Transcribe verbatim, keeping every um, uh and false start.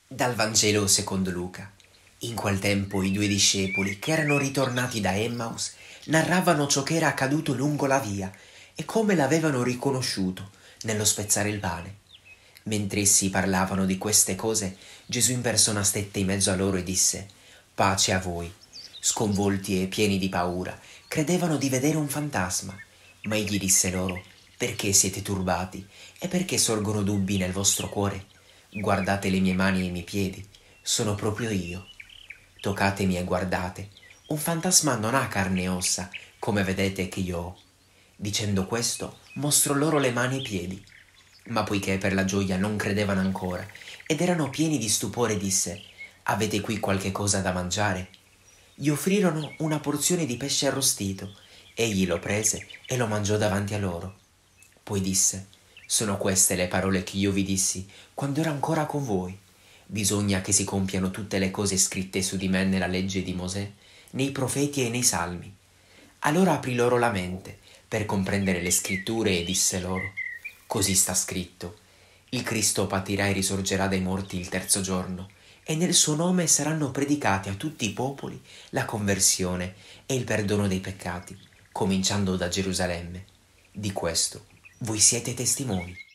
Dal Vangelo secondo Luca. In quel tempo i due discepoli, che erano ritornati da Emmaus, narravano ciò che era accaduto lungo la via e come l'avevano riconosciuto nello spezzare il pane. Mentre essi parlavano di queste cose, Gesù in persona stette in mezzo a loro e disse: «Pace a voi». Sconvolti e pieni di paura, credevano di vedere un fantasma, ma egli disse loro: «Perché siete turbati e perché sorgono dubbi nel vostro cuore? Guardate le mie mani e i miei piedi, sono proprio io. Toccatemi e guardate, un fantasma non ha carne e ossa, come vedete che io ho». Dicendo questo, mostrò loro le mani e i piedi. Ma poiché per la gioia non credevano ancora ed erano pieni di stupore, disse: «Avete qui qualche cosa da mangiare?» Gli offrirono una porzione di pesce arrostito. Egli lo prese e lo mangiò davanti a loro. Poi disse: «Sono queste le parole che io vi dissi quando ero ancora con voi. Bisogna che si compiano tutte le cose scritte su di me nella legge di Mosè, nei profeti e nei salmi». Allora aprì loro la mente per comprendere le scritture e disse loro: «Così sta scritto: il Cristo patirà e risorgerà dai morti il terzo giorno, e nel suo nome saranno predicati a tutti i popoli la conversione e il perdono dei peccati, cominciando da Gerusalemme. Di questo voi siete testimoni».